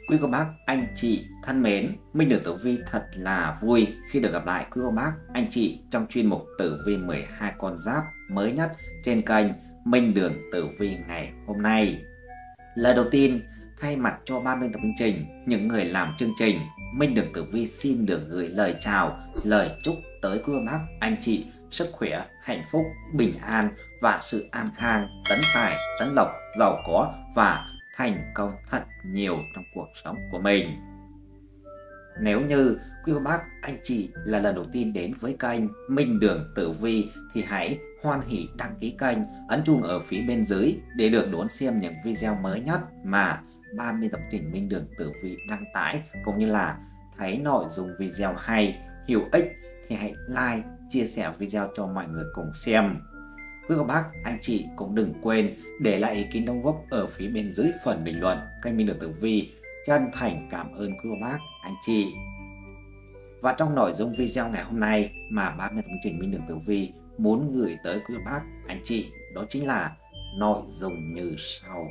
Quý cô bác, anh chị thân mến, Minh Đường Tử Vi thật là vui khi được gặp lại quý cô bác, anh chị trong chuyên mục Tử Vi 12 con giáp mới nhất trên kênh Minh Đường Tử Vi ngày hôm nay. Lời đầu tiên, thay mặt cho ban biên tập chương trình, những người làm chương trình, Minh Đường Tử Vi xin được gửi lời chào, lời chúc tới quý cô bác, anh chị sức khỏe, hạnh phúc, bình an, vạn sự an khang, tấn tài, tấn lộc, giàu có và thành công thật nhiều trong cuộc sống của mình. Nếu như quý cô bác, anh chị là lần đầu tiên đến với kênh Minh Đường Tử Vi thì hãy hoan hỉ đăng ký kênh, ấn chuông ở phía bên dưới để được đón xem những video mới nhất mà ban biên tập trình Minh Đường Tử Vi đăng tải, cũng như là thấy nội dung video hay, hữu ích thì hãy like, chia sẻ video cho mọi người cùng xem. Quý cô bác, anh chị cũng đừng quên để lại ý kiến đóng góp ở phía bên dưới phần bình luận kênh Minh Đường Tử Vi. Chân thành cảm ơn quý cô bác, anh chị. Và trong nội dung video ngày hôm nay mà ban biên tập chương trình Minh Đường Tử Vi muốn gửi tới quý cô bác, anh chị, đó chính là nội dung như sau.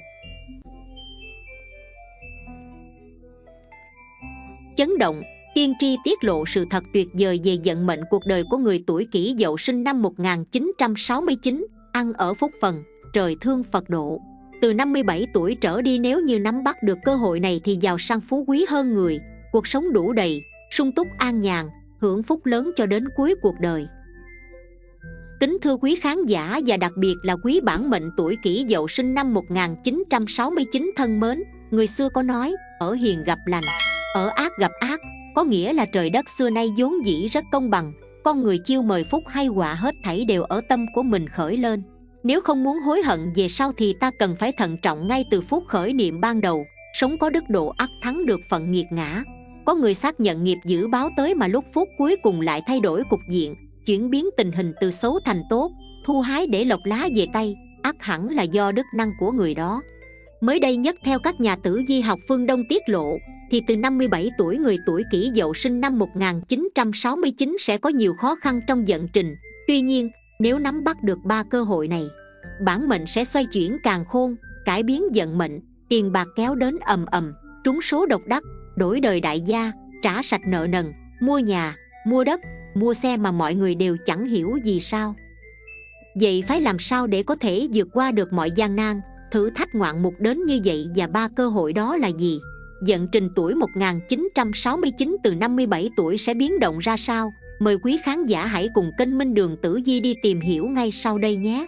Chấn động, tiên tri tiết lộ sự thật tuyệt vời về vận mệnh cuộc đời của người tuổi Kỷ Dậu sinh năm 1969, ăn ở phúc phần, trời thương Phật độ. Từ 57 tuổi trở đi, nếu như nắm bắt được cơ hội này thì giàu sang phú quý hơn người, cuộc sống đủ đầy, sung túc an nhàn, hưởng phúc lớn cho đến cuối cuộc đời. Kính thưa quý khán giả và đặc biệt là quý bản mệnh tuổi Kỷ Dậu sinh năm 1969 thân mến, người xưa có nói, ở hiền gặp lành, ở ác gặp ác, có nghĩa là trời đất xưa nay vốn dĩ rất công bằng, con người chiêu mời phúc hay họa hết thảy đều ở tâm của mình khởi lên. Nếu không muốn hối hận về sau thì ta cần phải thận trọng ngay từ phút khởi niệm ban đầu. Sống có đức độ ắt thắng được phận nghiệt ngã. Có người xác nhận nghiệp dữ báo tới mà lúc phút cuối cùng lại thay đổi cục diện, chuyển biến tình hình từ xấu thành tốt, thu hái để lộc lá về tay, ắt hẳn là do đức năng của người đó. Mới đây nhất, theo các nhà tử vi học phương Đông tiết lộ, thì từ 57 tuổi người tuổi Kỷ Dậu sinh năm 1969 sẽ có nhiều khó khăn trong vận trình. Tuy nhiên, nếu nắm bắt được 3 cơ hội này, bản mệnh sẽ xoay chuyển càn khôn, cải biến vận mệnh, tiền bạc kéo đến ầm ầm, trúng số độc đắc, đổi đời đại gia, trả sạch nợ nần, mua nhà, mua đất, mua xe mà mọi người đều chẳng hiểu vì sao. Vậy phải làm sao để có thể vượt qua được mọi gian nan, thử thách ngoạn mục đến như vậy, và 3 cơ hội đó là gì? Vận trình tuổi 1969 từ 57 tuổi sẽ biến động ra sao? Mời quý khán giả hãy cùng kênh Minh Đường Tử Vi đi tìm hiểu ngay sau đây nhé.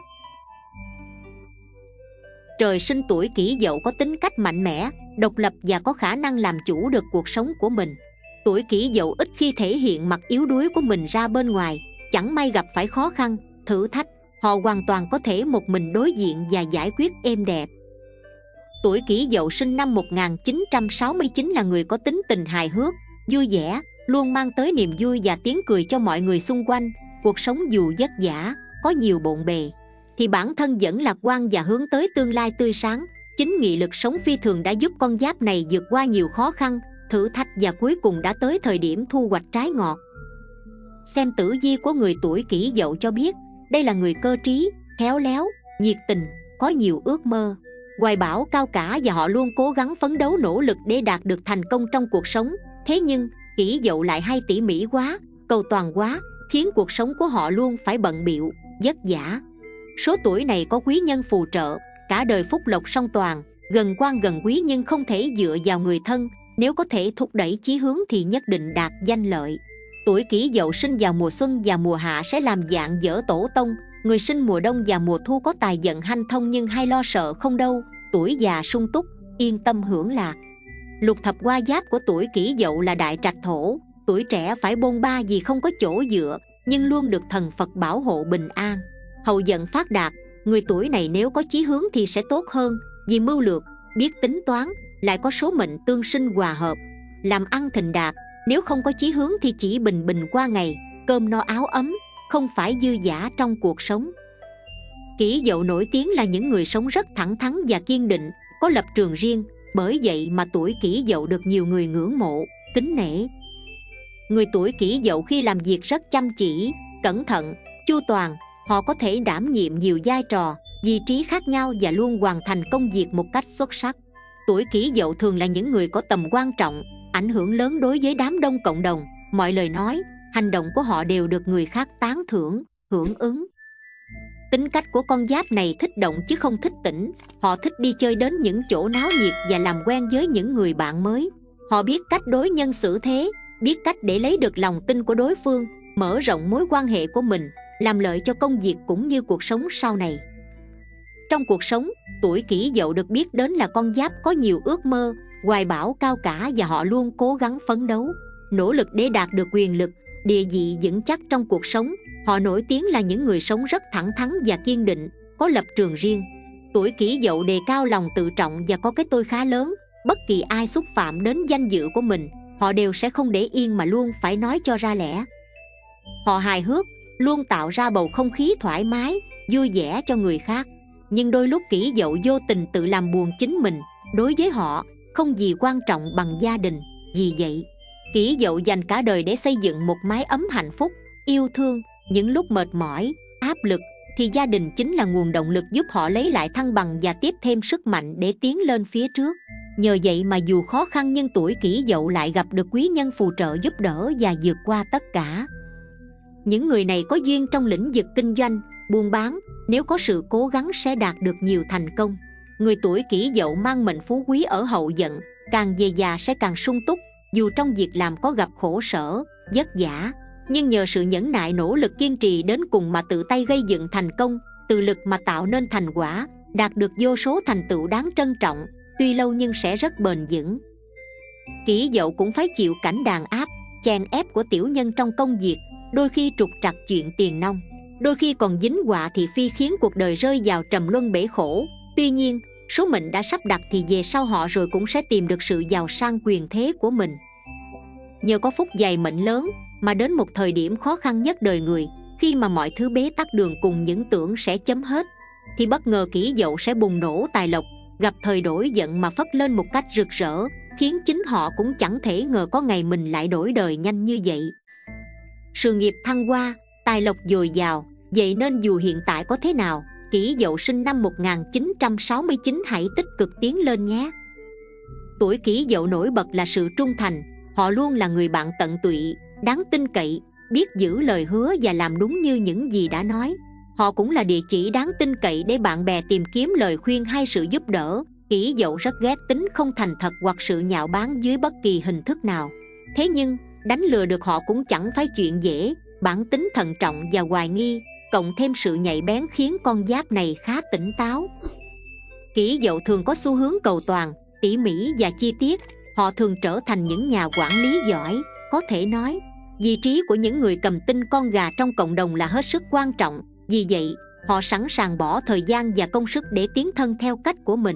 Trời sinh tuổi Kỷ Dậu có tính cách mạnh mẽ, độc lập và có khả năng làm chủ được cuộc sống của mình. Tuổi Kỷ Dậu ít khi thể hiện mặt yếu đuối của mình ra bên ngoài, chẳng may gặp phải khó khăn, thử thách, họ hoàn toàn có thể một mình đối diện và giải quyết êm đẹp. Tuổi Kỷ Dậu sinh năm 1969 là người có tính tình hài hước, vui vẻ, luôn mang tới niềm vui và tiếng cười cho mọi người xung quanh. Cuộc sống dù vất vả, có nhiều bộn bề, thì bản thân vẫn lạc quan và hướng tới tương lai tươi sáng. Chính nghị lực sống phi thường đã giúp con giáp này vượt qua nhiều khó khăn, thử thách và cuối cùng đã tới thời điểm thu hoạch trái ngọt. Xem tử vi của người tuổi Kỷ Dậu cho biết, đây là người cơ trí, khéo léo, nhiệt tình, có nhiều ước mơ, hoài bão cao cả và họ luôn cố gắng phấn đấu nỗ lực để đạt được thành công trong cuộc sống. Thế nhưng, Kỷ Dậu lại hay tỉ mỉ quá, cầu toàn quá, khiến cuộc sống của họ luôn phải bận bịu, vất vả. Số tuổi này có quý nhân phù trợ, cả đời phúc lộc song toàn, gần quan gần quý nhưng không thể dựa vào người thân. Nếu có thể thúc đẩy chí hướng thì nhất định đạt danh lợi. Tuổi Kỷ Dậu sinh vào mùa xuân và mùa hạ sẽ làm dạng dỡ tổ tông. Người sinh mùa đông và mùa thu có tài vận hanh thông nhưng hay lo sợ không đâu. Tuổi già sung túc, yên tâm hưởng lạc. Lục thập hoa giáp của tuổi Kỷ Dậu là đại trạch thổ. Tuổi trẻ phải bôn ba vì không có chỗ dựa, nhưng luôn được thần Phật bảo hộ bình an, hậu vận phát đạt. Người tuổi này nếu có chí hướng thì sẽ tốt hơn, vì mưu lược, biết tính toán, lại có số mệnh tương sinh hòa hợp, làm ăn thịnh đạt. Nếu không có chí hướng thì chỉ bình bình qua ngày, cơm no áo ấm, không phải dư dả trong cuộc sống. Kỷ Dậu nổi tiếng là những người sống rất thẳng thắn và kiên định, có lập trường riêng, bởi vậy mà tuổi Kỷ Dậu được nhiều người ngưỡng mộ, kính nể. Người tuổi Kỷ Dậu khi làm việc rất chăm chỉ, cẩn thận, chu toàn, họ có thể đảm nhiệm nhiều vai trò, vị trí khác nhau và luôn hoàn thành công việc một cách xuất sắc. Tuổi Kỷ Dậu thường là những người có tầm quan trọng, ảnh hưởng lớn đối với đám đông cộng đồng. Mọi lời nói, hành động của họ đều được người khác tán thưởng, hưởng ứng. Tính cách của con giáp này thích động chứ không thích tĩnh. Họ thích đi chơi đến những chỗ náo nhiệt và làm quen với những người bạn mới. Họ biết cách đối nhân xử thế, biết cách để lấy được lòng tin của đối phương, mở rộng mối quan hệ của mình, làm lợi cho công việc cũng như cuộc sống sau này. Trong cuộc sống, tuổi Kỷ Dậu được biết đến là con giáp có nhiều ước mơ, hoài bão cao cả, và họ luôn cố gắng phấn đấu, nỗ lực để đạt được quyền lực, địa vị vững chắc trong cuộc sống. Họ nổi tiếng là những người sống rất thẳng thắn và kiên định, có lập trường riêng. Tuổi Kỷ Dậu đề cao lòng tự trọng và có cái tôi khá lớn. Bất kỳ ai xúc phạm đến danh dự của mình, họ đều sẽ không để yên mà luôn phải nói cho ra lẽ. Họ hài hước, luôn tạo ra bầu không khí thoải mái, vui vẻ cho người khác. Nhưng đôi lúc Kỷ Dậu vô tình tự làm buồn chính mình. Đối với họ, không gì quan trọng bằng gia đình. Vì vậy, Kỷ Dậu dành cả đời để xây dựng một mái ấm hạnh phúc, yêu thương. Những lúc mệt mỏi, áp lực thì gia đình chính là nguồn động lực giúp họ lấy lại thăng bằng và tiếp thêm sức mạnh để tiến lên phía trước. Nhờ vậy mà dù khó khăn nhưng tuổi Kỷ Dậu lại gặp được quý nhân phù trợ giúp đỡ và vượt qua tất cả. Những người này có duyên trong lĩnh vực kinh doanh, buôn bán, nếu có sự cố gắng sẽ đạt được nhiều thành công. Người tuổi Kỷ Dậu mang mệnh phú quý ở hậu vận, càng về già sẽ càng sung túc. Dù trong việc làm có gặp khổ sở, vất vả, nhưng nhờ sự nhẫn nại nỗ lực kiên trì đến cùng mà tự tay gây dựng thành công, tự lực mà tạo nên thành quả, đạt được vô số thành tựu đáng trân trọng. Tuy lâu nhưng sẽ rất bền vững. Kỷ Dậu cũng phải chịu cảnh đàn áp, chèn ép của tiểu nhân trong công việc, đôi khi trục trặc chuyện tiền nong, đôi khi còn dính họa thị phi khiến cuộc đời rơi vào trầm luân bể khổ. Tuy nhiên, số mệnh đã sắp đặt thì về sau họ rồi cũng sẽ tìm được sự giàu sang quyền thế của mình. Nhờ có phúc dày mệnh lớn mà đến một thời điểm khó khăn nhất đời người, khi mà mọi thứ bế tắc đường cùng những tưởng sẽ chấm hết, thì bất ngờ Kỷ Dậu sẽ bùng nổ tài lộc, gặp thời đổi giận mà phất lên một cách rực rỡ, khiến chính họ cũng chẳng thể ngờ có ngày mình lại đổi đời nhanh như vậy. Sự nghiệp thăng hoa, tài lộc dồi dào, vậy nên dù hiện tại có thế nào, Kỷ Dậu sinh năm 1969 hãy tích cực tiến lên nhé. Tuổi Kỷ Dậu nổi bật là sự trung thành. Họ luôn là người bạn tận tụy, đáng tin cậy, biết giữ lời hứa và làm đúng như những gì đã nói. Họ cũng là địa chỉ đáng tin cậy để bạn bè tìm kiếm lời khuyên hay sự giúp đỡ. Kỷ Dậu rất ghét tính không thành thật hoặc sự nhạo báng dưới bất kỳ hình thức nào. Thế nhưng, đánh lừa được họ cũng chẳng phải chuyện dễ. Bản tính thận trọng và hoài nghi, cộng thêm sự nhạy bén khiến con giáp này khá tỉnh táo. Kỷ Dậu thường có xu hướng cầu toàn, tỉ mỉ và chi tiết. Họ thường trở thành những nhà quản lý giỏi. Có thể nói, vị trí của những người cầm tinh con gà trong cộng đồng là hết sức quan trọng. Vì vậy, họ sẵn sàng bỏ thời gian và công sức để tiến thân theo cách của mình.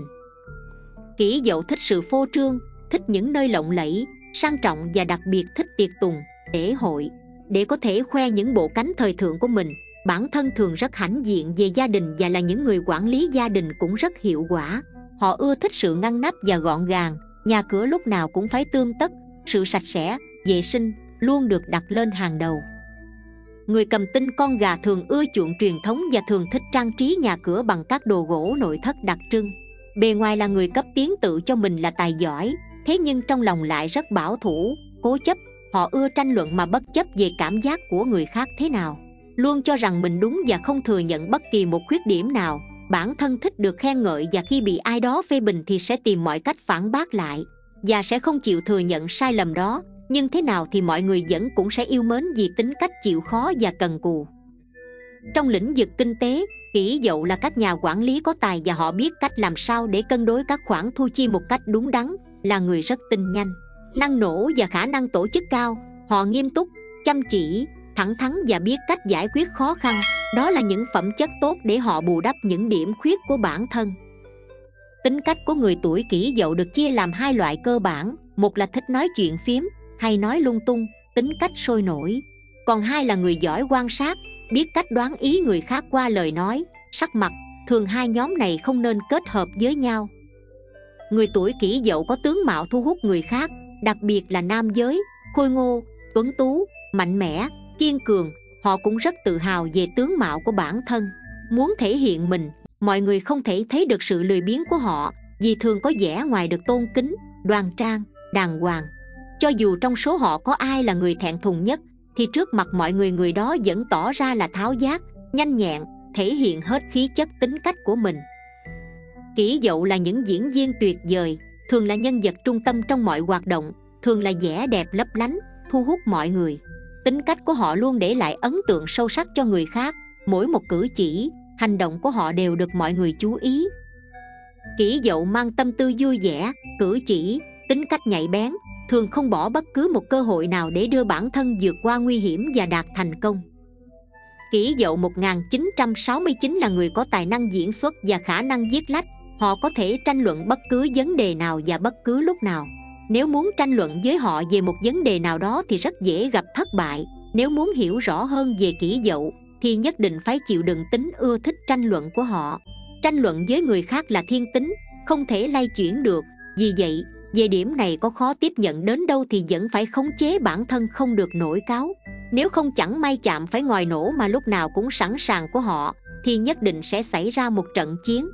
Kỷ Dậu thích sự phô trương, thích những nơi lộng lẫy, sang trọng và đặc biệt thích tiệc tùng, lễ hội. Để có thể khoe những bộ cánh thời thượng của mình, bản thân thường rất hãnh diện về gia đình và là những người quản lý gia đình cũng rất hiệu quả. Họ ưa thích sự ngăn nắp và gọn gàng, nhà cửa lúc nào cũng phải tươm tất, sự sạch sẽ, vệ sinh luôn được đặt lên hàng đầu. Người cầm tinh con gà thường ưa chuộng truyền thống và thường thích trang trí nhà cửa bằng các đồ gỗ nội thất đặc trưng. Bề ngoài là người cấp tiến tự cho mình là tài giỏi, thế nhưng trong lòng lại rất bảo thủ, cố chấp. Họ ưa tranh luận mà bất chấp về cảm giác của người khác thế nào, luôn cho rằng mình đúng và không thừa nhận bất kỳ một khuyết điểm nào. Bản thân thích được khen ngợi và khi bị ai đó phê bình thì sẽ tìm mọi cách phản bác lại và sẽ không chịu thừa nhận sai lầm đó. Nhưng thế nào thì mọi người vẫn cũng sẽ yêu mến vì tính cách chịu khó và cần cù. Trong lĩnh vực kinh tế, Kỷ Dậu là các nhà quản lý có tài và họ biết cách làm sao để cân đối các khoản thu chi một cách đúng đắn. Là người rất tinh nhanh, năng nổ và khả năng tổ chức cao. Họ nghiêm túc, chăm chỉ, thẳng thắn và biết cách giải quyết khó khăn. Đó là những phẩm chất tốt để họ bù đắp những điểm khuyết của bản thân. Tính cách của người tuổi Kỷ Dậu được chia làm hai loại cơ bản. Một là thích nói chuyện phiếm hay nói lung tung, tính cách sôi nổi. Còn hai là người giỏi quan sát, biết cách đoán ý người khác qua lời nói, sắc mặt. Thường hai nhóm này không nên kết hợp với nhau. Người tuổi Kỷ Dậu có tướng mạo thu hút người khác, đặc biệt là nam giới, khôi ngô, tuấn tú, mạnh mẽ, kiên cường. Họ cũng rất tự hào về tướng mạo của bản thân. Muốn thể hiện mình, mọi người không thể thấy được sự lười biếng của họ, vì thường có vẻ ngoài được tôn kính, đoan trang, đàng hoàng. Cho dù trong số họ có ai là người thẹn thùng nhất, thì trước mặt mọi người, người đó vẫn tỏ ra là tháo vát, nhanh nhẹn, thể hiện hết khí chất tính cách của mình. Kỷ Dậu là những diễn viên tuyệt vời, thường là nhân vật trung tâm trong mọi hoạt động, thường là vẻ đẹp lấp lánh, thu hút mọi người. Tính cách của họ luôn để lại ấn tượng sâu sắc cho người khác, mỗi một cử chỉ, hành động của họ đều được mọi người chú ý. Kỷ Dậu mang tâm tư vui vẻ, cử chỉ, tính cách nhạy bén, thường không bỏ bất cứ một cơ hội nào để đưa bản thân vượt qua nguy hiểm và đạt thành công. Kỷ Dậu 1969 là người có tài năng diễn xuất và khả năng viết lách. Họ có thể tranh luận bất cứ vấn đề nào và bất cứ lúc nào. Nếu muốn tranh luận với họ về một vấn đề nào đó thì rất dễ gặp thất bại. Nếu muốn hiểu rõ hơn về Kỷ Dậu thì nhất định phải chịu đựng tính ưa thích tranh luận của họ. Tranh luận với người khác là thiên tính, không thể lay chuyển được. Vì vậy, về điểm này có khó tiếp nhận đến đâu thì vẫn phải khống chế bản thân không được nổi cáu. Nếu không chẳng may chạm phải ngòi nổ mà lúc nào cũng sẵn sàng của họ, thì nhất định sẽ xảy ra một trận chiến.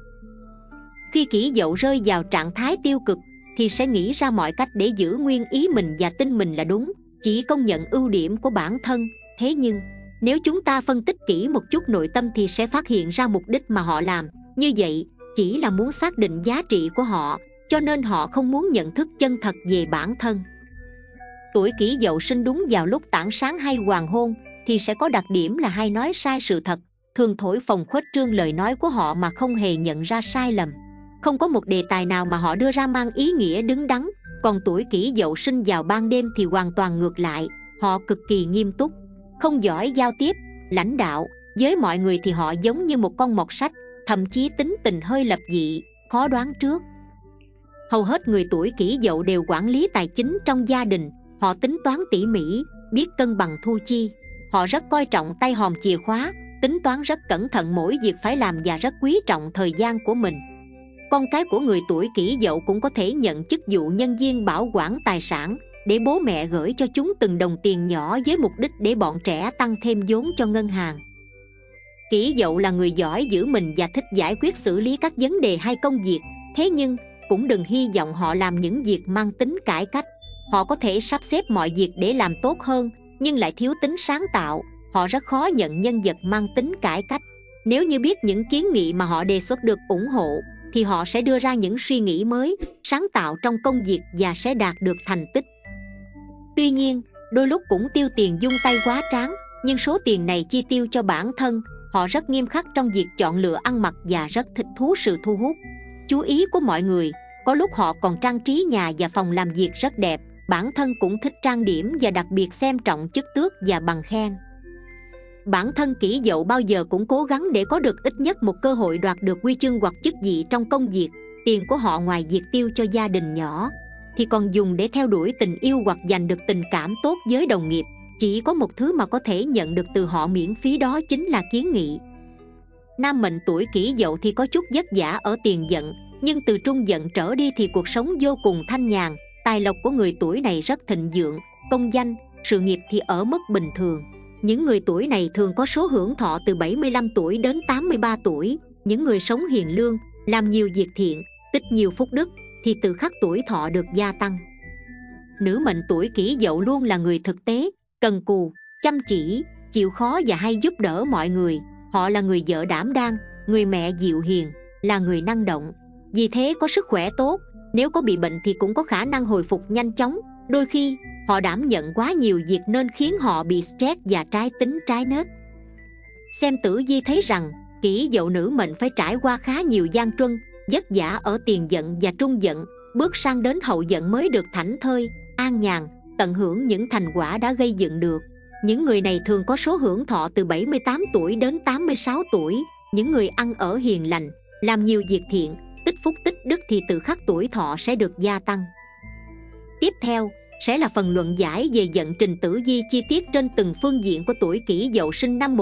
Khi Kỷ Dậu rơi vào trạng thái tiêu cực thì sẽ nghĩ ra mọi cách để giữ nguyên ý mình và tin mình là đúng, chỉ công nhận ưu điểm của bản thân. Thế nhưng, nếu chúng ta phân tích kỹ một chút nội tâm thì sẽ phát hiện ra mục đích mà họ làm như vậy chỉ là muốn xác định giá trị của họ, cho nên họ không muốn nhận thức chân thật về bản thân. Tuổi Kỷ Dậu sinh đúng vào lúc tảng sáng hay hoàng hôn thì sẽ có đặc điểm là hay nói sai sự thật, thường thổi phồng khuếch trương lời nói của họ mà không hề nhận ra sai lầm. Không có một đề tài nào mà họ đưa ra mang ý nghĩa đứng đắn. Còn tuổi Kỷ Dậu sinh vào ban đêm thì hoàn toàn ngược lại, họ cực kỳ nghiêm túc, không giỏi giao tiếp, lãnh đạo. Với mọi người thì họ giống như một con mọt sách, thậm chí tính tình hơi lập dị, khó đoán trước. Hầu hết người tuổi Kỷ Dậu đều quản lý tài chính trong gia đình. Họ tính toán tỉ mỉ, biết cân bằng thu chi. Họ rất coi trọng tay hòm chìa khóa, tính toán rất cẩn thận mỗi việc phải làm và rất quý trọng thời gian của mình. Con cái của người tuổi Kỷ Dậu cũng có thể nhận chức vụ nhân viên bảo quản tài sản, để bố mẹ gửi cho chúng từng đồng tiền nhỏ với mục đích để bọn trẻ tăng thêm vốn cho ngân hàng. Kỷ Dậu là người giỏi giữ mình và thích giải quyết xử lý các vấn đề hay công việc. Thế nhưng, cũng đừng hy vọng họ làm những việc mang tính cải cách. Họ có thể sắp xếp mọi việc để làm tốt hơn, nhưng lại thiếu tính sáng tạo. Họ rất khó nhận nhân vật mang tính cải cách. Nếu như biết những kiến nghị mà họ đề xuất được ủng hộ, thì họ sẽ đưa ra những suy nghĩ mới, sáng tạo trong công việc và sẽ đạt được thành tích. Tuy nhiên, đôi lúc cũng tiêu tiền vung tay quá tráng, nhưng số tiền này chi tiêu cho bản thân. Họ rất nghiêm khắc trong việc chọn lựa ăn mặc và rất thích thú sự thu hút chú ý của mọi người. Có lúc họ còn trang trí nhà và phòng làm việc rất đẹp. Bản thân cũng thích trang điểm và đặc biệt xem trọng chức tước và bằng khen. Bản thân Kỷ Dậu bao giờ cũng cố gắng để có được ít nhất một cơ hội đoạt được huy chương hoặc chức vị trong công việc. Tiền của họ ngoài việc tiêu cho gia đình nhỏ thì còn dùng để theo đuổi tình yêu hoặc giành được tình cảm tốt với đồng nghiệp. Chỉ có một thứ mà có thể nhận được từ họ miễn phí, đó chính là kiến nghị. Nam mệnh tuổi Kỷ Dậu thì có chút vất vả ở tiền vận, nhưng từ trung vận trở đi thì cuộc sống vô cùng thanh nhàn. Tài lộc của người tuổi này rất thịnh vượng, công danh, sự nghiệp thì ở mức bình thường. Những người tuổi này thường có số hưởng thọ từ 75 tuổi đến 83 tuổi. Những người sống hiền lương, làm nhiều việc thiện, tích nhiều phúc đức thì từ khắc tuổi thọ được gia tăng. Nữ mệnh tuổi Kỷ Dậu luôn là người thực tế, cần cù, chăm chỉ, chịu khó và hay giúp đỡ mọi người. Họ là người vợ đảm đang, người mẹ dịu hiền, là người năng động. Vì thế có sức khỏe tốt, nếu có bị bệnh thì cũng có khả năng hồi phục nhanh chóng. Đôi khi, họ đảm nhận quá nhiều việc nên khiến họ bị stress và trái tính trái nết. Xem tử vi thấy rằng, Kỷ Dậu nữ mệnh phải trải qua khá nhiều gian truân, vất vả ở tiền vận và trung vận, bước sang đến hậu vận mới được thảnh thơi, an nhàn, tận hưởng những thành quả đã gây dựng được. Những người này thường có số hưởng thọ từ 78 tuổi đến 86 tuổi. Những người ăn ở hiền lành, làm nhiều việc thiện, tích phúc tích đức thì từ khắc tuổi thọ sẽ được gia tăng. Tiếp theo sẽ là phần luận giải về vận trình tử vi chi tiết trên từng phương diện của tuổi Kỷ Dậu sinh năm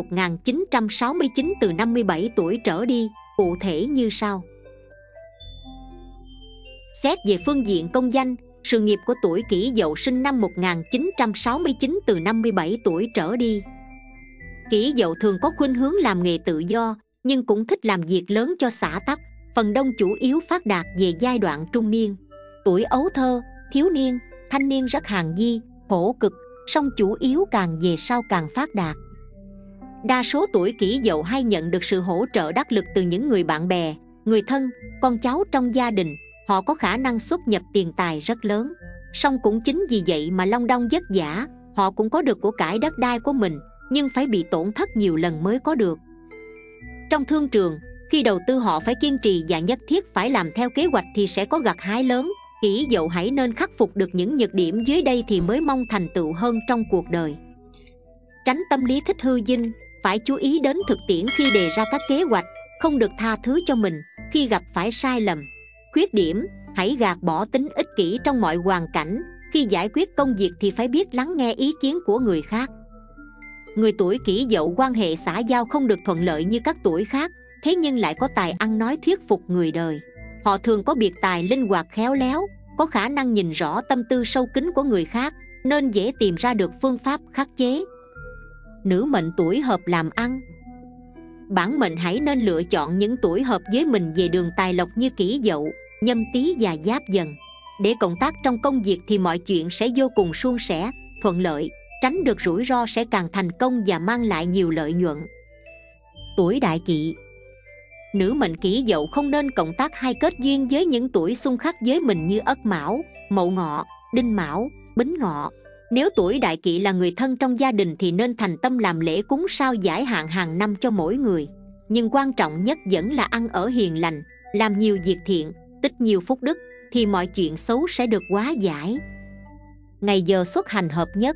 1969 từ 57 tuổi trở đi, cụ thể như sau. Xét về phương diện công danh, sự nghiệp của tuổi Kỷ Dậu sinh năm 1969 từ 57 tuổi trở đi. Kỷ Dậu thường có khuynh hướng làm nghề tự do, nhưng cũng thích làm việc lớn cho xã tắc. phần đông chủ yếu phát đạt về giai đoạn trung niên. Tuổi ấu thơ, thiếu niên, thanh niên rất hàng di, khổ cực, song chủ yếu càng về sau càng phát đạt. Đa số tuổi Kỷ Dậu hay nhận được sự hỗ trợ đắc lực từ những người bạn bè, người thân, con cháu trong gia đình. Họ có khả năng xuất nhập tiền tài rất lớn. Song cũng chính vì vậy mà long đong vất vả, họ cũng có được của cải đất đai của mình, nhưng phải bị tổn thất nhiều lần mới có được. Trong thương trường, khi đầu tư họ phải kiên trì và nhất thiết phải làm theo kế hoạch thì sẽ có gặt hái lớn. Kỷ Dậu hãy nên khắc phục được những nhược điểm dưới đây thì mới mong thành tựu hơn trong cuộc đời. Tránh tâm lý thích hư vinh, phải chú ý đến thực tiễn khi đề ra các kế hoạch, không được tha thứ cho mình khi gặp phải sai lầm. Khuyết điểm, hãy gạt bỏ tính ích kỷ trong mọi hoàn cảnh. Khi giải quyết công việc thì phải biết lắng nghe ý kiến của người khác. Người tuổi Kỷ Dậu quan hệ xã giao không được thuận lợi như các tuổi khác, thế nhưng lại có tài ăn nói thuyết phục người đời. Họ thường có biệt tài linh hoạt khéo léo, có khả năng nhìn rõ tâm tư sâu kín của người khác, nên dễ tìm ra được phương pháp khắc chế. Nữ mệnh tuổi hợp làm ăn. Bản mệnh hãy nên lựa chọn những tuổi hợp với mình về đường tài lộc như Kỷ Dậu, Nhâm Tý và Giáp Dần. Để cộng tác trong công việc thì mọi chuyện sẽ vô cùng suôn sẻ, thuận lợi, tránh được rủi ro sẽ càng thành công và mang lại nhiều lợi nhuận. Tuổi Đại Kỵ. Nữ mệnh Kỷ Dậu không nên cộng tác hay kết duyên với những tuổi xung khắc với mình như Ất Mão, Mậu Ngọ, Đinh Mão, Bính Ngọ. Nếu tuổi Đại Kỵ là người thân trong gia đình thì nên thành tâm làm lễ cúng sao giải hạn hàng năm cho mỗi người. Nhưng quan trọng nhất vẫn là ăn ở hiền lành, làm nhiều việc thiện, tích nhiều phúc đức, thì mọi chuyện xấu sẽ được hóa giải. Ngày giờ xuất hành hợp nhất.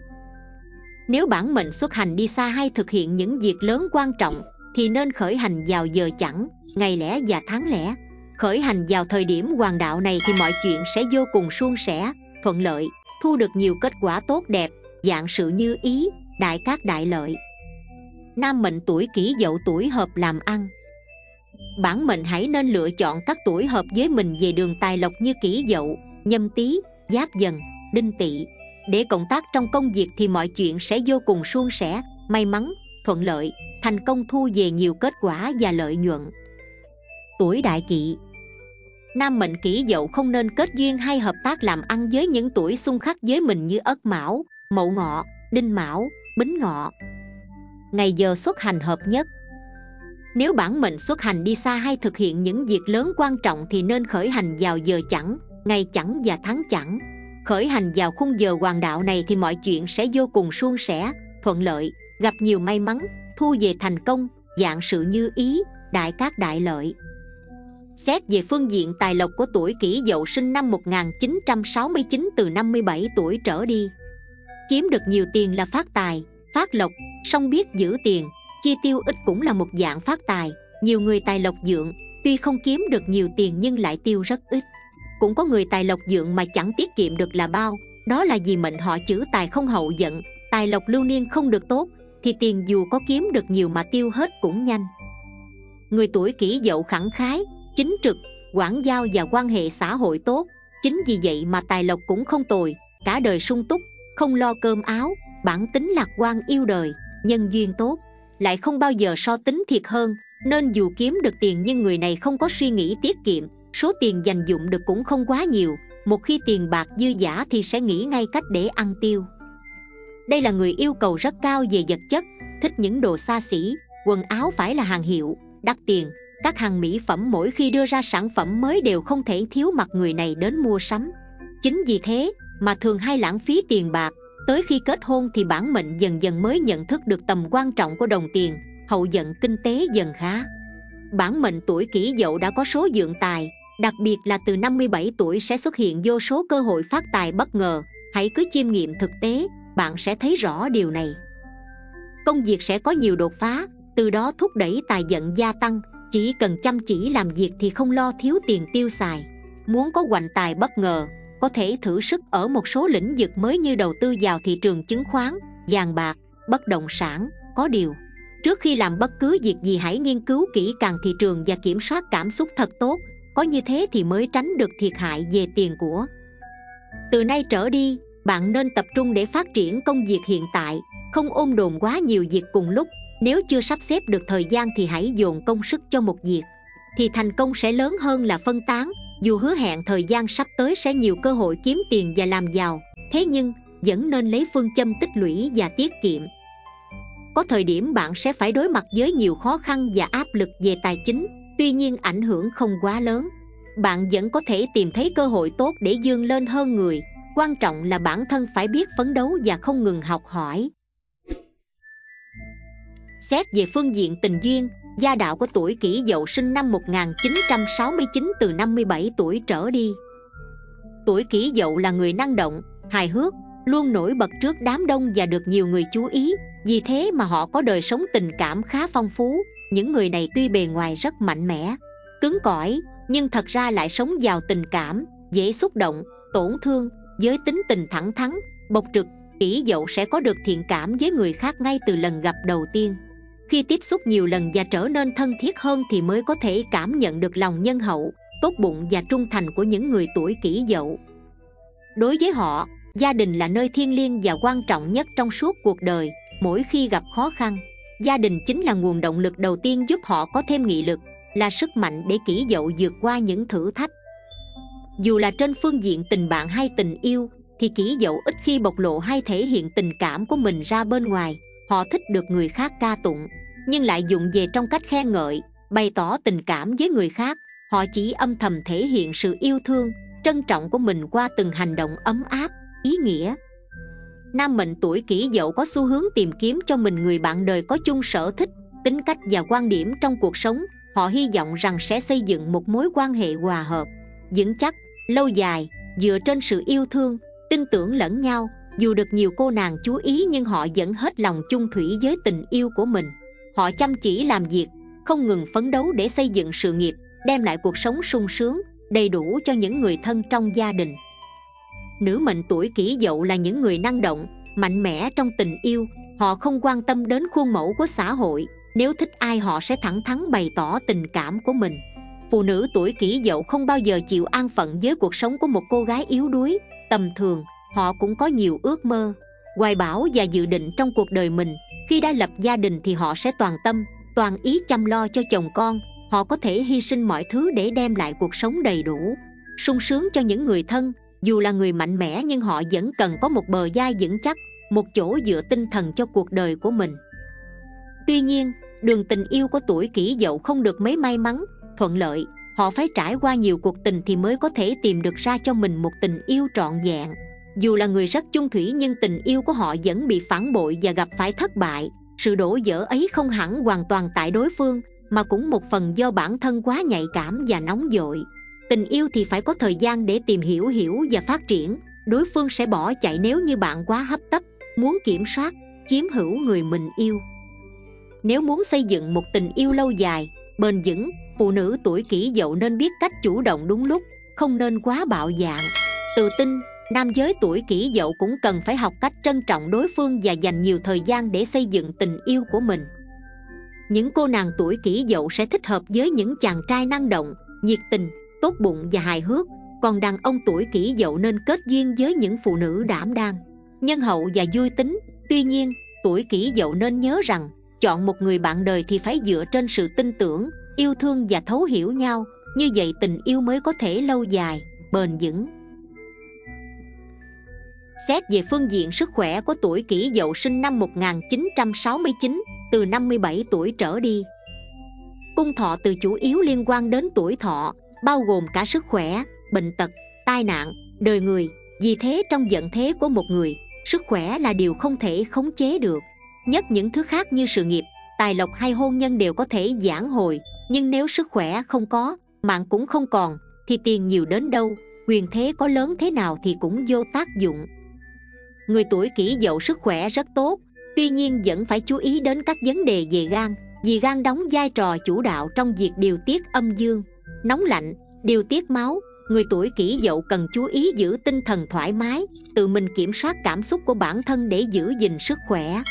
Nếu bản mệnh xuất hành đi xa hay thực hiện những việc lớn quan trọng thì nên khởi hành vào giờ chẵn, ngày lẻ và tháng lẻ. Khởi hành vào thời điểm hoàng đạo này thì mọi chuyện sẽ vô cùng suôn sẻ, thuận lợi, thu được nhiều kết quả tốt đẹp, vạn sự như ý, đại cát đại lợi. Nam mệnh tuổi Kỷ Dậu tuổi hợp làm ăn. Bản mệnh hãy nên lựa chọn các tuổi hợp với mình về đường tài lộc như Kỷ Dậu, Nhâm Tý, Giáp Dần, Đinh Tỵ. Để cộng tác trong công việc thì mọi chuyện sẽ vô cùng suôn sẻ, may mắn, thuận lợi, thành công, thu về nhiều kết quả và lợi nhuận. Tuổi Đại Kỵ. Nam mệnh Kỷ Dậu không nên kết duyên hay hợp tác làm ăn với những tuổi xung khắc với mình như Ất Mão, Mậu Ngọ, Đinh Mão, Bính Ngọ. Ngày giờ xuất hành hợp nhất. Nếu bản mệnh xuất hành đi xa hay thực hiện những việc lớn quan trọng thì nên khởi hành vào giờ chẵn, ngày chẵn và tháng chẵn. Khởi hành vào khung giờ hoàng đạo này thì mọi chuyện sẽ vô cùng suôn sẻ, thuận lợi, gặp nhiều may mắn, thu về thành công, vạn sự như ý, đại cát đại lợi. Xét về phương diện tài lộc của tuổi Kỷ Dậu sinh năm 1969 từ 57 tuổi trở đi. Kiếm được nhiều tiền là phát tài, phát lộc, song biết giữ tiền, chi tiêu ít cũng là một dạng phát tài. Nhiều người tài lộc vượng, tuy không kiếm được nhiều tiền nhưng lại tiêu rất ít. Cũng có người tài lộc vượng mà chẳng tiết kiệm được là bao, đó là vì mệnh họ chữ tài không hậu vận, tài lộc lưu niên không được tốt, thì tiền dù có kiếm được nhiều mà tiêu hết cũng nhanh. Người tuổi Kỷ Dậu khẳng khái, chính trực, quảng giao và quan hệ xã hội tốt. Chính vì vậy mà tài lộc cũng không tồi, cả đời sung túc, không lo cơm áo. Bản tính lạc quan yêu đời, nhân duyên tốt, lại không bao giờ so tính thiệt hơn. Nên dù kiếm được tiền nhưng người này không có suy nghĩ tiết kiệm, số tiền dành dụng được cũng không quá nhiều. Một khi tiền bạc dư dả thì sẽ nghĩ ngay cách để ăn tiêu. Đây là người yêu cầu rất cao về vật chất, thích những đồ xa xỉ, quần áo phải là hàng hiệu, đắt tiền. Các hàng mỹ phẩm mỗi khi đưa ra sản phẩm mới đều không thể thiếu mặt người này đến mua sắm. Chính vì thế mà thường hay lãng phí tiền bạc. Tới khi kết hôn thì bản mệnh dần dần mới nhận thức được tầm quan trọng của đồng tiền, hậu vận kinh tế dần khá. Bản mệnh tuổi Kỷ Dậu đã có số vượng tài, đặc biệt là từ 57 tuổi sẽ xuất hiện vô số cơ hội phát tài bất ngờ. Hãy cứ chiêm nghiệm thực tế, bạn sẽ thấy rõ điều này. Công việc sẽ có nhiều đột phá, từ đó thúc đẩy tài vận gia tăng. Chỉ cần chăm chỉ làm việc thì không lo thiếu tiền tiêu xài. Muốn có hoành tài bất ngờ, có thể thử sức ở một số lĩnh vực mới như đầu tư vào thị trường chứng khoán, vàng bạc, bất động sản. Có điều, trước khi làm bất cứ việc gì hãy nghiên cứu kỹ càng thị trường và kiểm soát cảm xúc thật tốt. Có như thế thì mới tránh được thiệt hại về tiền của. Từ nay trở đi, bạn nên tập trung để phát triển công việc hiện tại, không ôm đồm quá nhiều việc cùng lúc. Nếu chưa sắp xếp được thời gian thì hãy dồn công sức cho một việc. thì thành công sẽ lớn hơn là phân tán. Dù hứa hẹn thời gian sắp tới sẽ nhiều cơ hội kiếm tiền và làm giàu, thế nhưng vẫn nên lấy phương châm tích lũy và tiết kiệm. Có thời điểm bạn sẽ phải đối mặt với nhiều khó khăn và áp lực về tài chính, tuy nhiên ảnh hưởng không quá lớn. Bạn vẫn có thể tìm thấy cơ hội tốt để vươn lên hơn người. Quan trọng là bản thân phải biết phấn đấu và không ngừng học hỏi. Xét về phương diện tình duyên, gia đạo của tuổi Kỷ Dậu sinh năm 1969 từ 57 tuổi trở đi. Tuổi Kỷ Dậu là người năng động, hài hước, luôn nổi bật trước đám đông và được nhiều người chú ý. Vì thế mà họ có đời sống tình cảm khá phong phú. Những người này tuy bề ngoài rất mạnh mẽ, cứng cỏi, nhưng thật ra lại sống giàu tình cảm, dễ xúc động, tổn thương. Với tính tình thẳng thắn, bộc trực, Kỷ Dậu sẽ có được thiện cảm với người khác ngay từ lần gặp đầu tiên. Khi tiếp xúc nhiều lần và trở nên thân thiết hơn thì mới có thể cảm nhận được lòng nhân hậu, tốt bụng và trung thành của những người tuổi Kỷ Dậu. Đối với họ, gia đình là nơi thiêng liêng và quan trọng nhất trong suốt cuộc đời. Mỗi khi gặp khó khăn, gia đình chính là nguồn động lực đầu tiên giúp họ có thêm nghị lực, là sức mạnh để Kỷ Dậu vượt qua những thử thách. Dù là trên phương diện tình bạn hay tình yêu, thì Kỷ Dậu ít khi bộc lộ hay thể hiện tình cảm của mình ra bên ngoài. Họ thích được người khác ca tụng, nhưng lại dụng về trong cách khen ngợi, bày tỏ tình cảm với người khác. Họ chỉ âm thầm thể hiện sự yêu thương, trân trọng của mình qua từng hành động ấm áp, ý nghĩa. Nam mệnh tuổi Kỷ Dậu có xu hướng tìm kiếm cho mình người bạn đời có chung sở thích, tính cách và quan điểm trong cuộc sống. Họ hy vọng rằng sẽ xây dựng một mối quan hệ hòa hợp, vững chắc, lâu dài, dựa trên sự yêu thương, tin tưởng lẫn nhau. Dù được nhiều cô nàng chú ý nhưng họ vẫn hết lòng chung thủy với tình yêu của mình. Họ chăm chỉ làm việc, không ngừng phấn đấu để xây dựng sự nghiệp, đem lại cuộc sống sung sướng, đầy đủ cho những người thân trong gia đình. Nữ mệnh tuổi Kỷ Dậu là những người năng động, mạnh mẽ trong tình yêu. Họ không quan tâm đến khuôn mẫu của xã hội. Nếu thích ai họ sẽ thẳng thắn bày tỏ tình cảm của mình. Phụ nữ tuổi Kỷ Dậu không bao giờ chịu an phận với cuộc sống của một cô gái yếu đuối, tầm thường. Họ cũng có nhiều ước mơ, hoài bão và dự định trong cuộc đời mình. Khi đã lập gia đình thì họ sẽ toàn tâm, toàn ý chăm lo cho chồng con. Họ có thể hy sinh mọi thứ để đem lại cuộc sống đầy đủ, sung sướng cho những người thân. Dù là người mạnh mẽ nhưng họ vẫn cần có một bờ vai vững chắc, một chỗ dựa tinh thần cho cuộc đời của mình. Tuy nhiên, đường tình yêu của tuổi Kỷ Dậu không được mấy may mắn, thuận lợi. Họ phải trải qua nhiều cuộc tình thì mới có thể tìm được ra cho mình một tình yêu trọn vẹn. Dù là người rất chung thủy nhưng tình yêu của họ vẫn bị phản bội và gặp phải thất bại. Sự đổ vỡ ấy không hẳn hoàn toàn tại đối phương, mà cũng một phần do bản thân quá nhạy cảm và nóng vội. Tình yêu thì phải có thời gian để tìm hiểu và phát triển. Đối phương sẽ bỏ chạy nếu như bạn quá hấp tấp, muốn kiểm soát, chiếm hữu người mình yêu. Nếu muốn xây dựng một tình yêu lâu dài, bền vững, phụ nữ tuổi Kỷ Dậu nên biết cách chủ động đúng lúc, không nên quá bạo dạn. Tự tin, nam giới tuổi Kỷ Dậu cũng cần phải học cách trân trọng đối phương và dành nhiều thời gian để xây dựng tình yêu của mình. Những cô nàng tuổi Kỷ Dậu sẽ thích hợp với những chàng trai năng động, nhiệt tình, tốt bụng và hài hước. Còn đàn ông tuổi Kỷ Dậu nên kết duyên với những phụ nữ đảm đang, nhân hậu và vui tính. Tuy nhiên, tuổi Kỷ Dậu nên nhớ rằng chọn một người bạn đời thì phải dựa trên sự tin tưởng, yêu thương và thấu hiểu nhau. Như vậy tình yêu mới có thể lâu dài, bền vững. Xét về phương diện sức khỏe của tuổi Kỷ Dậu sinh năm 1969 từ 57 tuổi trở đi. Cung thọ từ chủ yếu liên quan đến tuổi thọ, bao gồm cả sức khỏe, bệnh tật, tai nạn, đời người. Vì thế trong vận thế của một người, sức khỏe là điều không thể khống chế được. Nhất những thứ khác như sự nghiệp, tài lộc hay hôn nhân đều có thể vãn hồi. Nhưng nếu sức khỏe không có, mạng cũng không còn, thì tiền nhiều đến đâu, quyền thế có lớn thế nào thì cũng vô tác dụng. Người tuổi Kỷ Dậu sức khỏe rất tốt, tuy nhiên vẫn phải chú ý đến các vấn đề về gan, vì gan đóng vai trò chủ đạo trong việc điều tiết âm dương, nóng lạnh, điều tiết máu. Người tuổi Kỷ Dậu cần chú ý giữ tinh thần thoải mái, tự mình kiểm soát cảm xúc của bản thân để giữ gìn sức khỏe.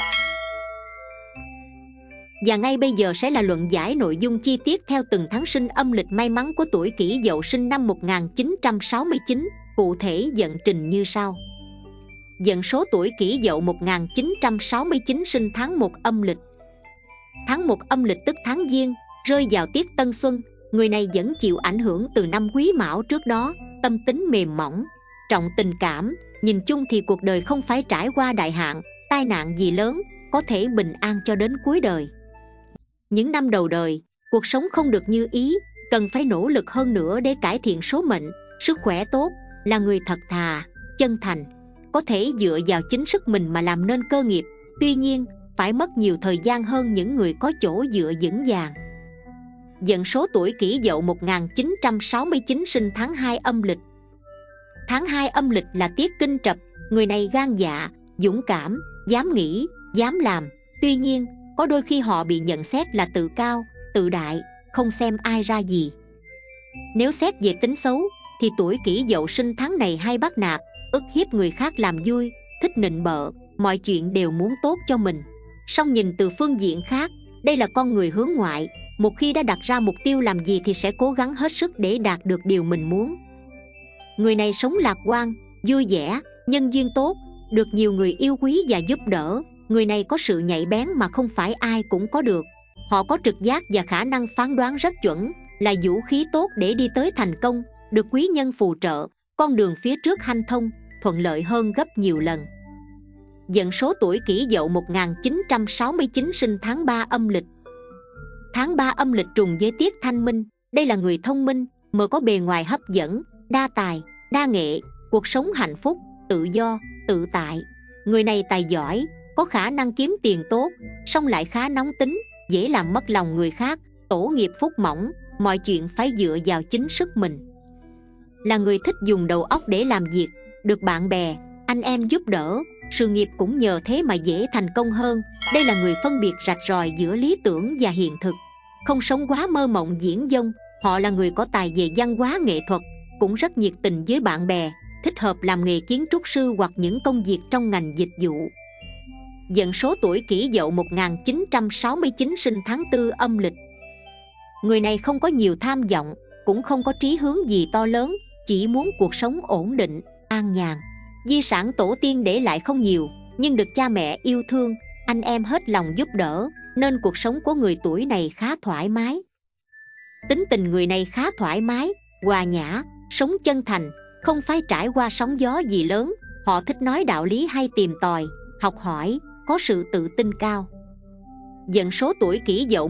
Và ngay bây giờ sẽ là luận giải nội dung chi tiết theo từng tháng sinh âm lịch may mắn của tuổi Kỷ Dậu sinh năm 1969. Cụ thể vận trình như sau. Vận số tuổi Kỷ Dậu 1969 sinh tháng 1 âm lịch. Tháng 1 âm lịch tức tháng Giêng, rơi vào tiết Tân Xuân. Người này vẫn chịu ảnh hưởng từ năm Quý Mão trước đó, tâm tính mềm mỏng, trọng tình cảm. Nhìn chung thì cuộc đời không phải trải qua đại hạn, tai nạn gì lớn, có thể bình an cho đến cuối đời. Những năm đầu đời, cuộc sống không được như ý, cần phải nỗ lực hơn nữa để cải thiện số mệnh. Sức khỏe tốt, là người thật thà, chân thành, có thể dựa vào chính sức mình mà làm nên cơ nghiệp. Tuy nhiên, phải mất nhiều thời gian hơn những người có chỗ dựa vững vàng. Vận số tuổi Kỷ Dậu 1969, sinh tháng 2 âm lịch. Tháng 2 âm lịch là tiết kinh trập. Người này gan dạ, dũng cảm, dám nghĩ, dám làm. Tuy nhiên, có đôi khi họ bị nhận xét là tự cao, tự đại, không xem ai ra gì. Nếu xét về tính xấu, thì tuổi Kỷ Dậu sinh tháng này hay bắt nạt, ức hiếp người khác làm vui, thích nịnh bợ, mọi chuyện đều muốn tốt cho mình. Song nhìn từ phương diện khác, đây là con người hướng ngoại. Một khi đã đặt ra mục tiêu làm gì thì sẽ cố gắng hết sức để đạt được điều mình muốn. Người này sống lạc quan, vui vẻ, nhân duyên tốt, được nhiều người yêu quý và giúp đỡ. Người này có sự nhạy bén mà không phải ai cũng có được. Họ có trực giác và khả năng phán đoán rất chuẩn, là vũ khí tốt để đi tới thành công, được quý nhân phù trợ, con đường phía trước hanh thông, thuận lợi hơn gấp nhiều lần. Vận số tuổi Kỷ Dậu 1969, sinh tháng 3 âm lịch. Tháng 3 âm lịch trùng với tiết thanh minh. Đây là người thông minh, mà có bề ngoài hấp dẫn, đa tài, đa nghệ, cuộc sống hạnh phúc, tự do, tự tại. Người này tài giỏi, có khả năng kiếm tiền tốt, song lại khá nóng tính, dễ làm mất lòng người khác, tổ nghiệp phúc mỏng, mọi chuyện phải dựa vào chính sức mình. Là người thích dùng đầu óc để làm việc, được bạn bè, anh em giúp đỡ, sự nghiệp cũng nhờ thế mà dễ thành công hơn. Đây là người phân biệt rạch ròi giữa lý tưởng và hiện thực, không sống quá mơ mộng viển vông. Họ là người có tài về văn hóa nghệ thuật, cũng rất nhiệt tình với bạn bè, thích hợp làm nghề kiến trúc sư hoặc những công việc trong ngành dịch vụ. Vận số tuổi Kỷ Dậu 1969, sinh tháng 4 âm lịch. Người này không có nhiều tham vọng, cũng không có chí hướng gì to lớn, chỉ muốn cuộc sống ổn định, an nhàn. Di sản tổ tiên để lại không nhiều, nhưng được cha mẹ yêu thương, anh em hết lòng giúp đỡ, nên cuộc sống của người tuổi này khá thoải mái. Tính tình người này khá thoải mái, hòa nhã, sống chân thành, không phải trải qua sóng gió gì lớn. Họ thích nói đạo lý hay tìm tòi, học hỏi, có sự tự tin cao. Vận số tuổi Kỷ Dậu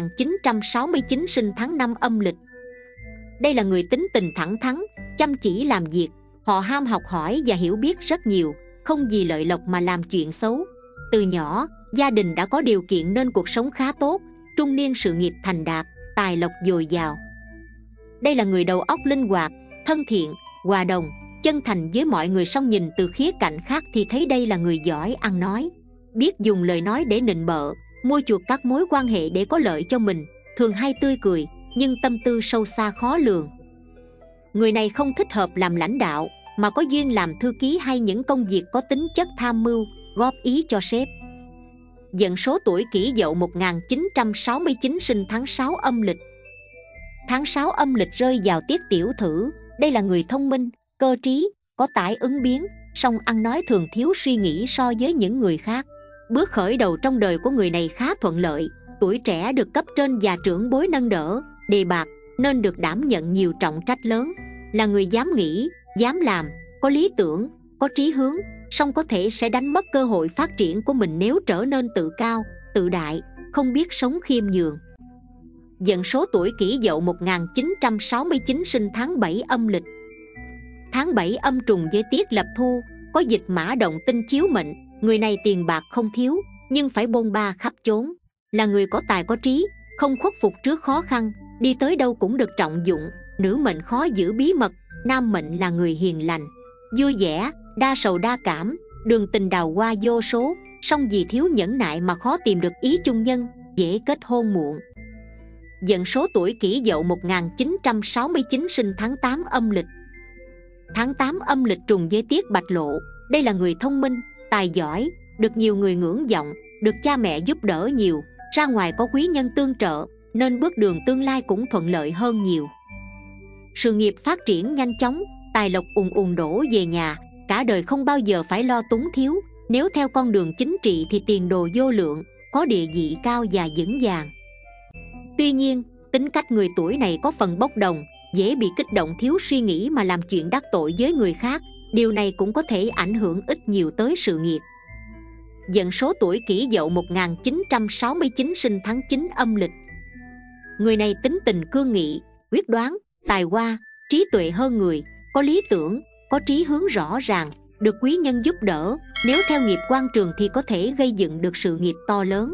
1969, sinh tháng 5 âm lịch. Đây là người tính tình thẳng thắn, chăm chỉ làm việc. Họ ham học hỏi và hiểu biết rất nhiều, không vì lợi lộc mà làm chuyện xấu. Từ nhỏ, gia đình đã có điều kiện nên cuộc sống khá tốt, trung niên sự nghiệp thành đạt, tài lộc dồi dào. Đây là người đầu óc linh hoạt, thân thiện, hòa đồng, chân thành với mọi người. Song nhìn từ khía cạnh khác thì thấy đây là người giỏi ăn nói, biết dùng lời nói để nịnh bợ, mua chuộc các mối quan hệ để có lợi cho mình, thường hay tươi cười, nhưng tâm tư sâu xa khó lường. Người này không thích hợp làm lãnh đạo, mà có duyên làm thư ký hay những công việc có tính chất tham mưu, góp ý cho sếp. Vận số tuổi Kỷ Dậu 1969, sinh tháng 6 âm lịch. Tháng 6 âm lịch rơi vào tiết Tiểu Thử. Đây là người thông minh, cơ trí, có tài ứng biến, song ăn nói thường thiếu suy nghĩ so với những người khác. Bước khởi đầu trong đời của người này khá thuận lợi, tuổi trẻ được cấp trên và trưởng bối nâng đỡ, đề bạt, nên được đảm nhận nhiều trọng trách lớn. Là người dám nghĩ, dám làm, có lý tưởng, có chí hướng, song có thể sẽ đánh mất cơ hội phát triển của mình nếu trở nên tự cao, tự đại, không biết sống khiêm nhường. Vận số tuổi Kỷ Dậu 1969, sinh tháng 7 âm lịch. Tháng 7 âm trùng với tiết Lập Thu, có dịch mã động tinh chiếu mệnh. Người này tiền bạc không thiếu, nhưng phải bôn ba khắp chốn. Là người có tài có trí, không khuất phục trước khó khăn, đi tới đâu cũng được trọng dụng. Nữ mệnh khó giữ bí mật, nam mệnh là người hiền lành, vui vẻ, đa sầu đa cảm, đường tình đào hoa vô số. Song vì thiếu nhẫn nại mà khó tìm được ý chung nhân, dễ kết hôn muộn. Vận số tuổi Kỷ Dậu 1969, sinh tháng 8 âm lịch. Tháng 8 âm lịch trùng với tiết Bạch Lộ. Đây là người thông minh, tài giỏi, được nhiều người ngưỡng vọng, được cha mẹ giúp đỡ nhiều, ra ngoài có quý nhân tương trợ, nên bước đường tương lai cũng thuận lợi hơn nhiều. Sự nghiệp phát triển nhanh chóng, tài lộc ùn ùn đổ về nhà, cả đời không bao giờ phải lo túng thiếu. Nếu theo con đường chính trị thì tiền đồ vô lượng, có địa vị cao và vững vàng. Tuy nhiên, Tính cách người tuổi này có phần bốc đồng, dễ bị kích động, thiếu suy nghĩ mà làm chuyện đắc tội với người khác. Điều này cũng có thể ảnh hưởng ít nhiều tới sự nghiệp. Dần số tuổi Kỷ Dậu 1969, sinh tháng 9 âm lịch. Người này tính tình cương nghị, quyết đoán, tài hoa, trí tuệ hơn người, có lý tưởng, có chí hướng rõ ràng, được quý nhân giúp đỡ. Nếu theo nghiệp quan trường thì có thể gây dựng được sự nghiệp to lớn.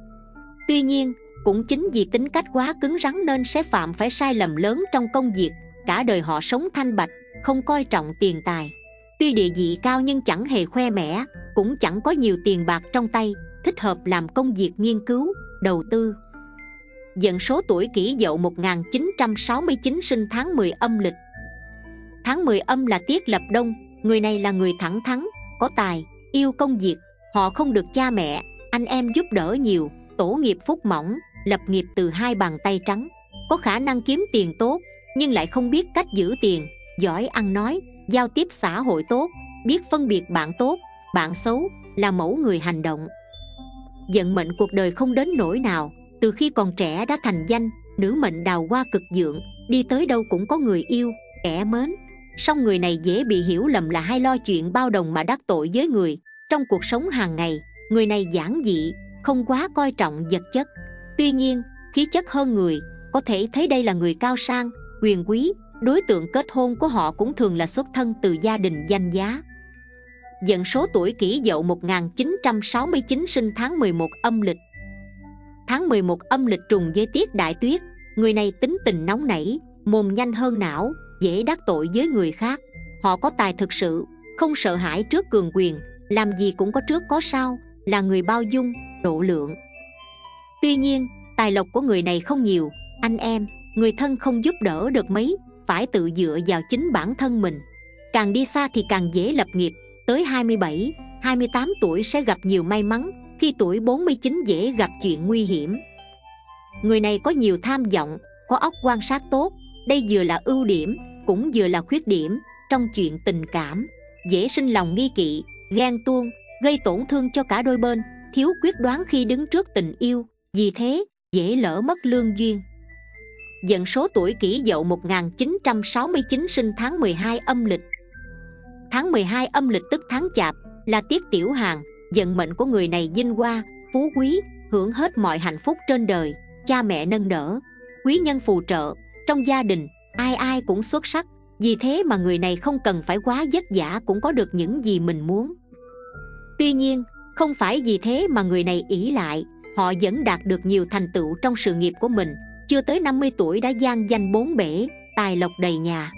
Tuy nhiên, cũng chính vì tính cách quá cứng rắn nên sẽ phạm phải sai lầm lớn trong công việc. Cả đời họ sống thanh bạch, không coi trọng tiền tài. Tuy địa vị cao nhưng chẳng hề khoe mẽ, cũng chẳng có nhiều tiền bạc trong tay, thích hợp làm công việc nghiên cứu, đầu tư. Dần số tuổi Kỷ Dậu 1969, sinh tháng 10 âm lịch. Tháng 10 âm là tiết lập đông. Người này là người thẳng thắn, có tài, yêu công việc. Họ không được cha mẹ, anh em giúp đỡ nhiều, tổ nghiệp phúc mỏng, lập nghiệp từ hai bàn tay trắng. Có khả năng kiếm tiền tốt, nhưng lại không biết cách giữ tiền, giỏi ăn nói, giao tiếp xã hội tốt, biết phân biệt bạn tốt, bạn xấu, là mẫu người hành động. Vận mệnh cuộc đời không đến nỗi nào, từ khi còn trẻ đã thành danh, nữ mệnh đào hoa cực vượng, đi tới đâu cũng có người yêu, kẻ mến. Song người này dễ bị hiểu lầm là hay lo chuyện bao đồng mà đắc tội với người. Trong cuộc sống hàng ngày, người này giản dị, không quá coi trọng vật chất. Tuy nhiên, khí chất hơn người, có thể thấy đây là người cao sang, quyền quý. Đối tượng kết hôn của họ cũng thường là xuất thân từ gia đình danh giá. Dần số tuổi Kỷ Dậu 1969, sinh tháng 11 âm lịch. Tháng 11 âm lịch trùng với tiết đại tuyết. Người này tính tình nóng nảy, mồm nhanh hơn não, dễ đắc tội với người khác. Họ có tài thực sự, không sợ hãi trước cường quyền, làm gì cũng có trước có sau, là người bao dung, độ lượng. Tuy nhiên, tài lộc của người này không nhiều, anh em, người thân không giúp đỡ được mấy, phải tự dựa vào chính bản thân mình. Càng đi xa thì càng dễ lập nghiệp. Tới 27, 28 tuổi sẽ gặp nhiều may mắn, khi tuổi 49 dễ gặp chuyện nguy hiểm. Người này có nhiều tham vọng, có óc quan sát tốt. Đây vừa là ưu điểm, cũng vừa là khuyết điểm. Trong chuyện tình cảm, dễ sinh lòng nghi kỵ, ghen tuông, gây tổn thương cho cả đôi bên, thiếu quyết đoán khi đứng trước tình yêu, vì thế dễ lỡ mất lương duyên. Dần số tuổi Kỷ Dậu 1969, sinh tháng 12 âm lịch. Tháng 12 âm lịch tức tháng Chạp, là tiết tiểu hàn. Vận mệnh của người này vinh hoa, phú quý, hưởng hết mọi hạnh phúc trên đời. Cha mẹ nâng đỡ, quý nhân phù trợ, trong gia đình ai ai cũng xuất sắc. Vì thế mà người này không cần phải quá vất vả cũng có được những gì mình muốn. Tuy nhiên, không phải vì thế mà người này ỷ lại. Họ vẫn đạt được nhiều thành tựu trong sự nghiệp của mình. Chưa tới 50 tuổi đã vang danh bốn bể, tài lộc đầy nhà.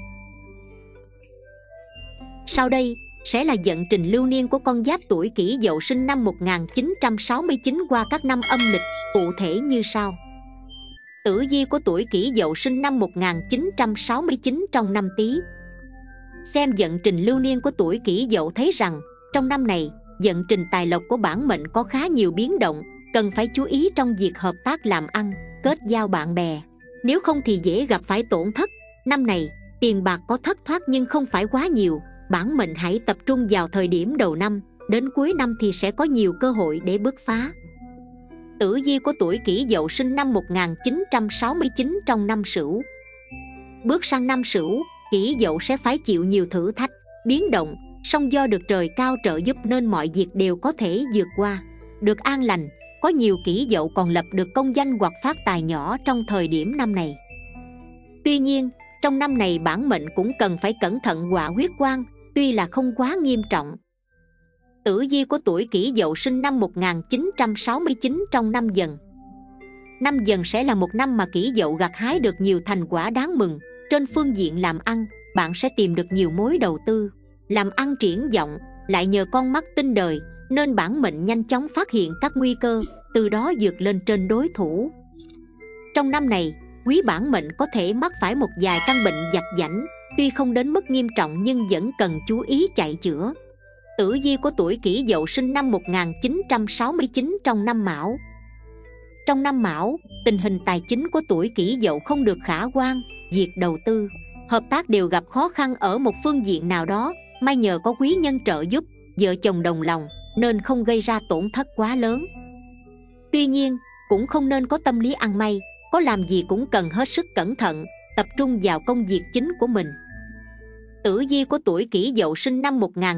Sau đây sẽ là vận trình lưu niên của con giáp tuổi Kỷ Dậu sinh năm 1969 qua các năm âm lịch, cụ thể như sau. Tử vi của tuổi Kỷ Dậu sinh năm 1969 trong năm Tý. Xem vận trình lưu niên của tuổi Kỷ Dậu thấy rằng trong năm này, vận trình tài lộc của bản mệnh có khá nhiều biến động, cần phải chú ý trong việc hợp tác làm ăn, kết giao bạn bè. Nếu không thì dễ gặp phải tổn thất. Năm này, tiền bạc có thất thoát nhưng không phải quá nhiều. Bản mệnh hãy tập trung vào thời điểm đầu năm, đến cuối năm thì sẽ có nhiều cơ hội để bứt phá. Tử vi của tuổi Kỷ Dậu sinh năm 1969 trong năm Sửu. Bước sang năm Sửu, Kỷ Dậu sẽ phải chịu nhiều thử thách, biến động, song do được trời cao trợ giúp nên mọi việc đều có thể vượt qua, được an lành. Có nhiều Kỷ Dậu còn lập được công danh hoặc phát tài nhỏ trong thời điểm năm này. Tuy nhiên, trong năm này bản mệnh cũng cần phải cẩn thận họa huyết quang, tuy là không quá nghiêm trọng. Tử vi của tuổi Kỷ Dậu sinh năm 1969 trong năm Dần. Năm Dần sẽ là một năm mà Kỷ Dậu gặt hái được nhiều thành quả đáng mừng. Trên phương diện làm ăn, bạn sẽ tìm được nhiều mối đầu tư, làm ăn triển vọng, lại nhờ con mắt tinh đời nên bản mệnh nhanh chóng phát hiện các nguy cơ, từ đó vượt lên trên đối thủ. Trong năm này, quý bản mệnh có thể mắc phải một vài căn bệnh vặt vãnh, tuy không đến mức nghiêm trọng nhưng vẫn cần chú ý chạy chữa. Tử vi của tuổi Kỷ Dậu sinh năm 1969 trong năm Mão. Trong năm Mão, tình hình tài chính của tuổi Kỷ Dậu không được khả quan, việc đầu tư, hợp tác đều gặp khó khăn ở một phương diện nào đó. May nhờ có quý nhân trợ giúp, vợ chồng đồng lòng nên không gây ra tổn thất quá lớn. Tuy nhiên, cũng không nên có tâm lý ăn may, có làm gì cũng cần hết sức cẩn thận, tập trung vào công việc chính của mình. Tử vi của tuổi Kỷ Dậu sinh năm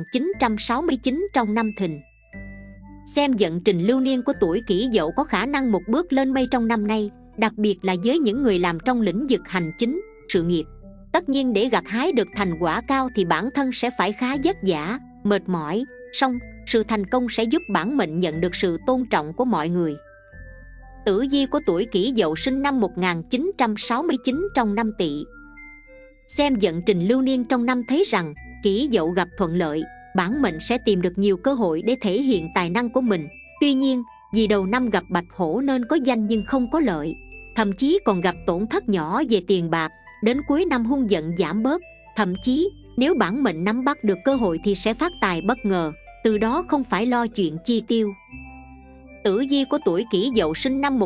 1969 trong năm Thìn. Xem vận trình lưu niên của tuổi Kỷ Dậu có khả năng một bước lên mây trong năm nay, đặc biệt là với những người làm trong lĩnh vực hành chính, sự nghiệp. Tất nhiên để gặt hái được thành quả cao thì bản thân sẽ phải khá vất vả, mệt mỏi, song sự thành công sẽ giúp bản mệnh nhận được sự tôn trọng của mọi người. Tử vi của tuổi Kỷ Dậu sinh năm 1969 trong năm Tỵ. Xem vận trình lưu niên trong năm thấy rằng Kỷ Dậu gặp thuận lợi, bản mệnh sẽ tìm được nhiều cơ hội để thể hiện tài năng của mình. Tuy nhiên, vì đầu năm gặp Bạch Hổ nên có danh nhưng không có lợi, thậm chí còn gặp tổn thất nhỏ về tiền bạc. Đến cuối năm hung vận giảm bớt, thậm chí nếu bản mệnh nắm bắt được cơ hội thì sẽ phát tài bất ngờ, từ đó không phải lo chuyện chi tiêu. Tử vi của tuổi Kỷ Dậu sinh năm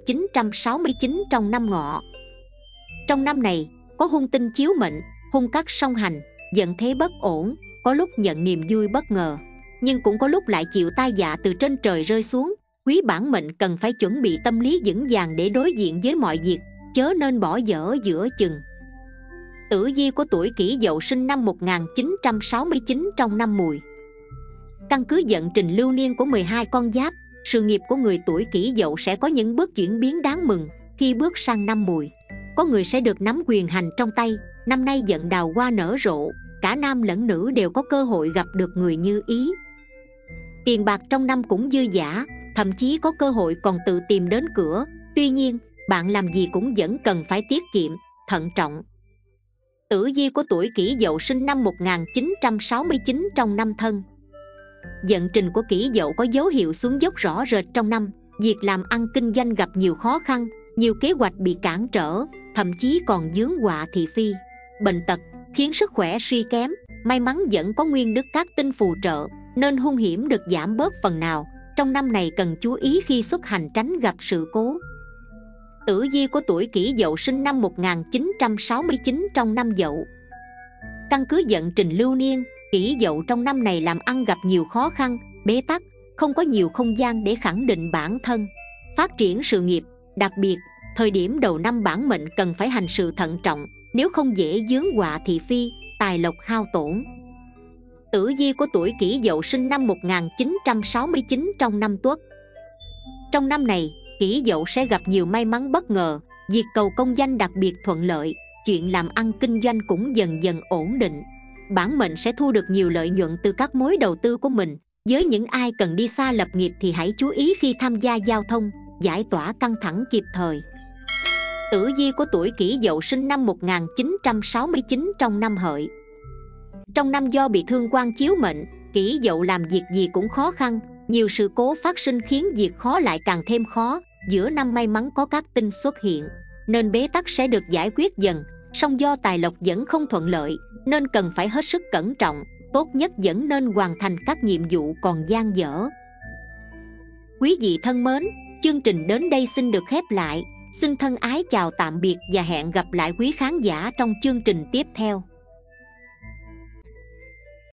1969 trong năm Ngọ. Trong năm này, có hung tinh chiếu mệnh, hung cát song hành, vận thế bất ổn, có lúc nhận niềm vui bất ngờ, nhưng cũng có lúc lại chịu tai vạ từ trên trời rơi xuống. Quý bản mệnh cần phải chuẩn bị tâm lý vững vàng để đối diện với mọi việc, chớ nên bỏ dở giữa chừng. Tử vi của tuổi Kỷ Dậu sinh năm 1969 trong năm Mùi. Căn cứ vận trình lưu niên của 12 con giáp, sự nghiệp của người tuổi Kỷ Dậu sẽ có những bước chuyển biến đáng mừng khi bước sang năm Mùi. Có người sẽ được nắm quyền hành trong tay. Năm nay vận đào hoa nở rộ, cả nam lẫn nữ đều có cơ hội gặp được người như ý. Tiền bạc trong năm cũng dư dả, thậm chí có cơ hội còn tự tìm đến cửa. Tuy nhiên, bạn làm gì cũng vẫn cần phải tiết kiệm, thận trọng. Tử vi của tuổi Kỷ Dậu sinh năm 1969 trong năm Thân. Vận trình của Kỷ Dậu có dấu hiệu xuống dốc rõ rệt trong năm. Việc làm ăn kinh doanh gặp nhiều khó khăn, nhiều kế hoạch bị cản trở, thậm chí còn vướng họa thị phi, bệnh tật khiến sức khỏe suy kém. May mắn vẫn có nguyên đức các tinh phù trợ nên hung hiểm được giảm bớt phần nào. Trong năm này cần chú ý khi xuất hành tránh gặp sự cố. Tử vi của tuổi Kỷ Dậu sinh năm 1969 trong năm Dậu. Căn cứ vận trình lưu niên, Kỷ Dậu trong năm này làm ăn gặp nhiều khó khăn, bế tắc, không có nhiều không gian để khẳng định bản thân, phát triển sự nghiệp. Đặc biệt, thời điểm đầu năm bản mệnh cần phải hành sự thận trọng, nếu không dễ vướng họa thị phi, tài lộc hao tổn. Tử vi của tuổi Kỷ Dậu sinh năm 1969 trong năm Tuất. Trong năm này, Kỷ Dậu sẽ gặp nhiều may mắn bất ngờ, việc cầu công danh đặc biệt thuận lợi, chuyện làm ăn kinh doanh cũng dần dần ổn định. Bản mệnh sẽ thu được nhiều lợi nhuận từ các mối đầu tư của mình. Với những ai cần đi xa lập nghiệp thì hãy chú ý khi tham gia giao thông, giải tỏa căng thẳng kịp thời. Tử vi của tuổi Kỷ Dậu sinh năm 1969 trong năm Hợi. Trong năm do bị thương quan chiếu mệnh, Kỷ Dậu làm việc gì cũng khó khăn, nhiều sự cố phát sinh khiến việc khó lại càng thêm khó. Giữa năm may mắn có các tinh xuất hiện, nên bế tắc sẽ được giải quyết dần. Song do tài lộc vẫn không thuận lợi, nên cần phải hết sức cẩn trọng. Tốt nhất vẫn nên hoàn thành các nhiệm vụ còn dang dở. Quý vị thân mến, chương trình đến đây xin được khép lại. Xin thân ái chào tạm biệt và hẹn gặp lại quý khán giả trong chương trình tiếp theo.